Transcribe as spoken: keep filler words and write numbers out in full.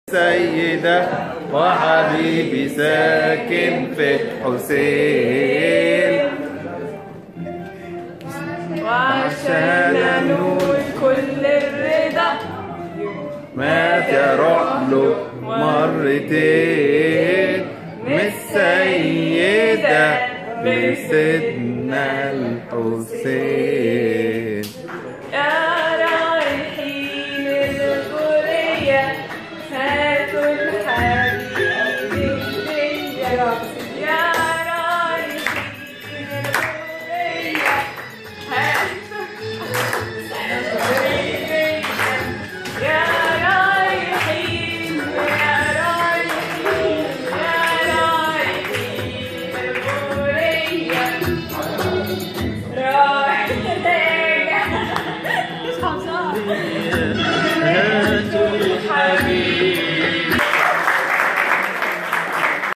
سيدة وحبيبي ساكن في الحسين، وعشان نقول كل الرضا مات يروح له مرتين من السيدة لسيدنا الحسين.